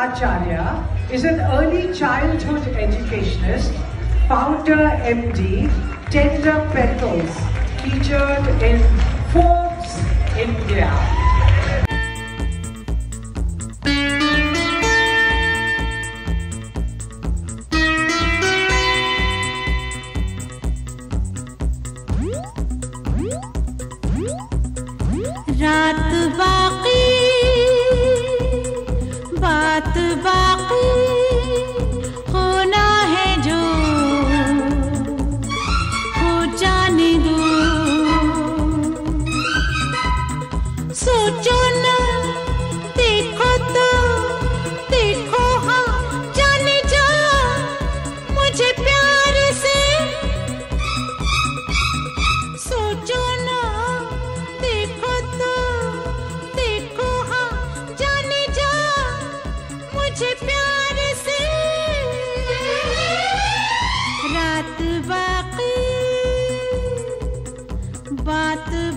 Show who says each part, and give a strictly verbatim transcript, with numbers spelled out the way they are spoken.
Speaker 1: Acharya is an early childhood educationist, founder M D, Tender Petals, featured in Forbes India.
Speaker 2: रात बाकी बात बाकी होना है जो हो जाने दो। सोचो ना देखो तो देखो हाँ जाने जा मुझे प्यार से। सोचो ना देखो तो देखो हाँ जाने जा मुझे प्यार से। रात बाकी बात